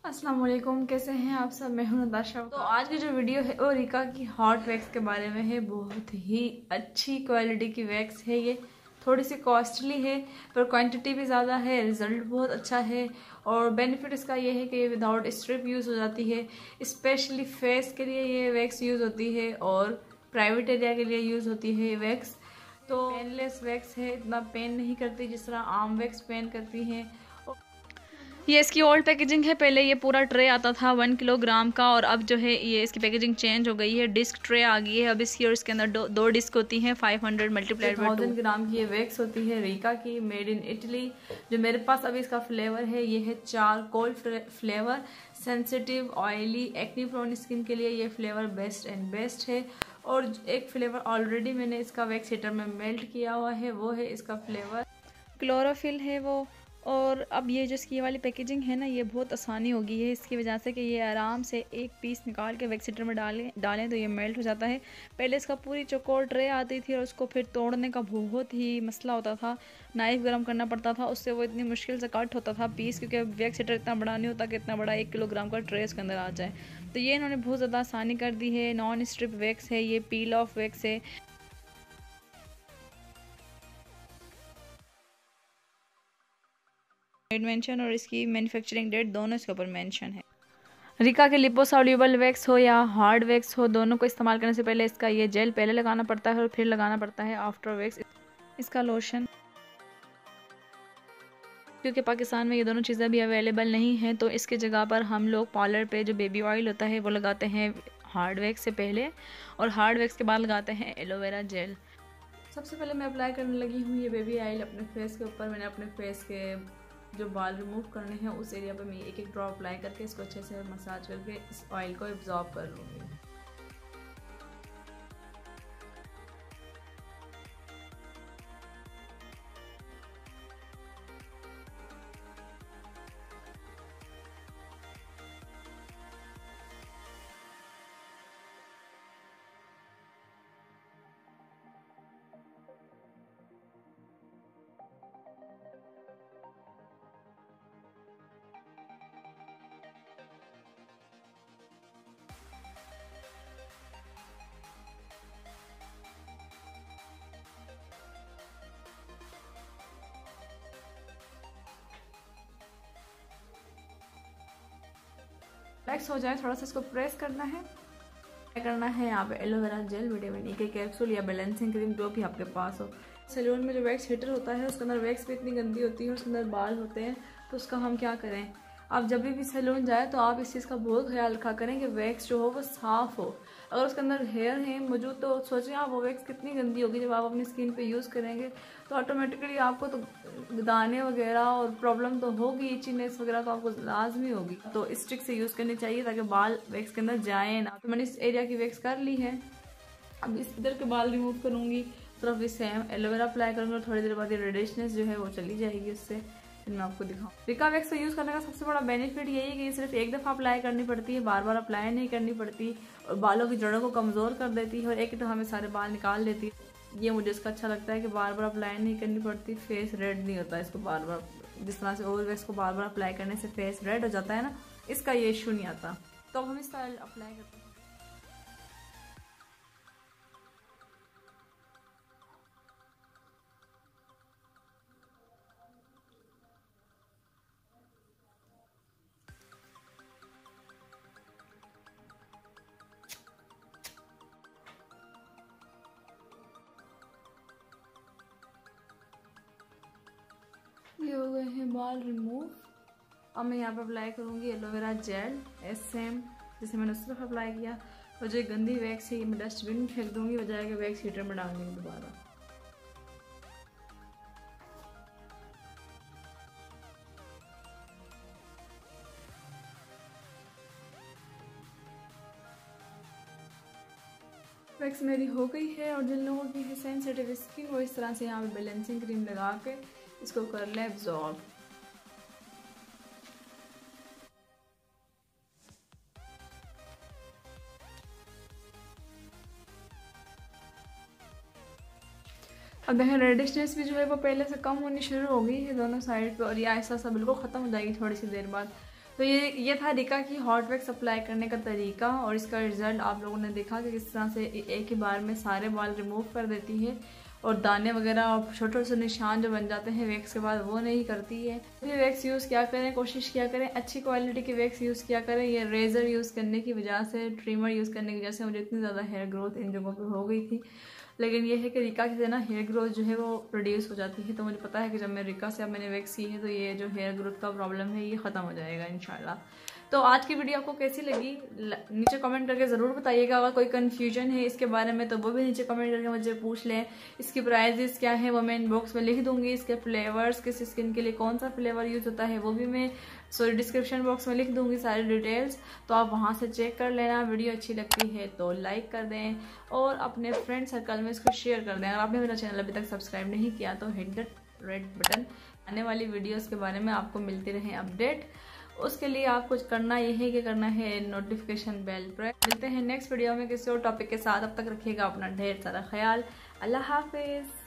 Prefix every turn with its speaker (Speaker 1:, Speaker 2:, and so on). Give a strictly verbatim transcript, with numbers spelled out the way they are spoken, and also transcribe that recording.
Speaker 1: अस्सलाम वालेकुम, कैसे हैं आप सब। मैं हूं नताशा। तो आज की जो वीडियो है वो रिका की हॉट वैक्स के बारे में है। बहुत ही अच्छी क्वालिटी की वैक्स है ये। थोड़ी सी कॉस्टली है पर क्वांटिटी भी ज़्यादा है, रिजल्ट बहुत अच्छा है। और बेनिफिट इसका ये है कि ये विदाउट स्ट्रिप यूज़ हो जाती है। स्पेशली फेस के लिए ये वैक्स यूज़ होती है और प्राइवेट एरिया के लिए यूज़ होती है ये वैक्स। तो पेनलेस वैक्स है, इतना पेन नहीं करती जिस तरह आम वैक्स पेन करती हैं। ये इसकी ओल्ड पैकेजिंग है। पहले ये पूरा ट्रे आता था वन किलोग्राम का और अब जो है ये इसकी पैकेजिंग चेंज हो गई है। डिस्क ट्रे आ गई है अब इसकी और इसके अंदर दो, दो डिस्क होती हैं। Five hundred multiplied by thousand gram की ये वैक्स होती है रिका की, मेड इन इटली। जो मेरे पास अभी इसका फ्लेवर है ये है charcoal flavour. Sensitive oily acne prone skin के लिए ये फ्लेवर बेस्ट एंड बेस्ट है। और एक फ्लेवर ऑलरेडी मैंने इसका वैक्स हीटर में मेल्ट किया हुआ है, वो है इसका फ्लेवर क्लोरोफिल है वो। और अब ये जो इसकी वाली पैकेजिंग है ना, ये बहुत आसानी हो गई है इसकी वजह से कि ये आराम से एक पीस निकाल के वैक्स हीटर में डालें डालें तो ये मेल्ट हो जाता है। पहले इसका पूरी चौकोर ट्रे आती थी और उसको फिर तोड़ने का बहुत ही मसला होता था। नाइफ गर्म करना पड़ता था, उससे वो इतनी मुश्किल से कट होता था पीस, क्योंकि वैक्स हीटर इतना बड़ा नहीं होता कि इतना बड़ा एक किलोग्राम का ट्रे उसके अंदर आ जाए। तो ये इन्होंने बहुत ज़्यादा आसानी कर दी है। नॉन स्ट्रिप वैक्स है ये, पील ऑफ वैक्स है। मेंशन और इसकी मैन्युफैक्चरिंग डेट दोनों इसके ऊपर मेंशन है। रिका के लिपोसॉल्यूबल वैक्स हो या हार्ड वैक्स हो, दोनों को इस्तेमाल करने से पहले इसका ये जेल पहले लगाना पड़ता है और फिर लगाना पड़ता है आफ्टर वैक्स इसका लोशन। क्योंकि पाकिस्तान में ये दोनों चीज़ें भी अवेलेबल नहीं हैं तो इसकी जगह पर हम लोग पार्लर पे जो बेबी ऑयल होता है वो लगाते हैं हार्ड वैक्स से पहले, और हार्ड वैक्स के बाद लगाते हैं एलोवेरा जेल। सबसे पहले मैं अप्लाई करने लगी हूँ ये बेबी ऑयल अपने फेस के ऊपर। मैंने अपने फेस के जो बाल रिमूव करने हैं उस एरिया पर मैं एक एक ड्रॉप अप्लाई करके इसको अच्छे से मसाज करके इस ऑयल को एब्जॉर्ब कर लूँगी। रिलैक्स हो जाए थोड़ा सा इसको प्रेस करना है। क्या करना है, यहाँ पे एलोवेरा जेल, विटामिन ई के कैप्सूल या बैलेंसिंग क्रीम जो भी आपके पास हो। सैलून में जो वैक्स हीटर होता है उसके अंदर वैक्स भी इतनी गंदी होती है, उसके अंदर बाल होते हैं, तो उसका हम क्या करें। आप जब भी सैलून जाए तो आप इस चीज़ का बहुत ख्याल रखा करें कि वैक्स जो हो वो साफ़ हो। अगर उसके अंदर हेयर हैं मौजूद तो सोचें आप वो वैक्स कितनी गंदी होगी जब आप अपनी स्किन पे यूज़ करेंगे, तो ऑटोमेटिकली आपको तो दाने वगैरह और प्रॉब्लम तो होगी, इचीनेस वगैरह तो आपको लाजमी होगी। तो इस ट्रिक से यूज़ करनी चाहिए ताकि बाल वैक्स के अंदर जाए ना। तो मैंने इस एरिया की वैक्स कर ली है। अब इस इधर के बाल रिमूव करूँगी, सिर्फ इस सेम एलोवेरा अप्लाई करूँगी और थोड़ी देर बाद ये रेडिशनेस जो है वो चली जाएगी उससे। फिर मैं आपको दिखाऊँ। रिका वैक्स को यूज़ करने का सबसे बड़ा बेनिफिट यही है कि ये सिर्फ एक दफ़ा अप्लाई करनी पड़ती है, बार बार अप्लाई नहीं करनी पड़ती, और बालों की जड़ों को कमज़ोर कर देती है और एक ही दफ़ा में सारे बाल निकाल देती है। ये मुझे इसका अच्छा लगता है कि बार बार अप्लाई नहीं करनी पड़ती, फेस रेड नहीं होता इसको बार बार। जिस तरह से ओवर वैक्स को बार बार अप्लाई करने से फेस रेड हो जाता है ना, इसका ये इशू नहीं आता। तो अब हम इसका अप्लाई करते हैं। ये हो गए हैं बाल रिमूव। अब मैं यहाँ पे अप्लाई करूँगी एलोवेरा जेल एस सेम जैसे मैंने उस तरफ अप्लाई किया। और जो गंदी वैक्स है ये मैं डस्टबिन में फेंक दूँगी, बजाय के वैक्स हीटर में डाल दूँगी दोबारा। वैक्स मेरी हो गई है और जिन लोगों की है सेंसिटिव स्किन वो इस तरह से यहाँ पे बैलेंसिंग क्रीम लगा के इसको कर लें एब्जॉर्ब। अब देखें रेडिशनेस भी जो है वो पहले से कम होनी शुरू हो गई है दोनों साइड पे, और ये ऐसा सा बिल्कुल ख़त्म हो जाएगी थोड़ी सी देर बाद। तो ये ये था रिका की हॉट वैक्स अप्लाई करने का तरीका, और इसका रिजल्ट आप लोगों ने देखा कि किस तरह से एक ही बार में सारे बाल रिमूव कर देती है, और दाने वगैरह और छोटे छोटे निशान जो बन जाते हैं वैक्स के बाद वो नहीं करती है। ये वैक्स यूज़ क्या करें, कोशिश किया करें अच्छी क्वालिटी की वैक्स यूज़ किया करें। ये रेज़र यूज़ करने की वजह से, ट्रिमर यूज़ करने की वजह से मुझे इतनी ज़्यादा हेयर ग्रोथ इन जगहों पर हो गई थी, लेकिन ये है कि रिका से ना हेयर ग्रोथ जो है वो रिड्यूस हो जाती है। तो मुझे पता है कि जब मैं रिका से अब मैंने वैक्स की है तो ये जो हेयर ग्रोथ का प्रॉब्लम है ये ख़त्म हो जाएगा इंशाल्लाह। तो आज की वीडियो आपको कैसी लगी नीचे कमेंट करके ज़रूर बताइएगा। अगर कोई कन्फ्यूजन है इसके बारे में तो वो भी नीचे कमेंट करके मुझे पूछ लें। इसकी प्राइजेस क्या है वो मैं इनबॉक्स में लिख दूंगी। इसके फ्लेवर्स, किस स्किन के लिए कौन सा फ्लेवर यूज़ होता है वो भी मैं सॉरी डिस्क्रिप्शन बॉक्स में लिख दूंगी सारी डिटेल्स, तो आप वहाँ से चेक कर लेना। वीडियो अच्छी लगती है तो लाइक कर दें और अपने फ्रेंड सर्कल में इसको शेयर कर दें। अगर आपने मेरा चैनल अभी तक सब्सक्राइब नहीं किया तो हिट द रेड बटन। आने वाली वीडियोस के बारे में आपको मिलती रहे अपडेट। उसके लिए आप कुछ करना ये है कि करना है नोटिफिकेशन बेल प्रेस। मिलते हैं नेक्स्ट वीडियो में किसी और टॉपिक के साथ। अब तक रखिएगा अपना ढेर सारा ख्याल। अल्लाह हाफिज़।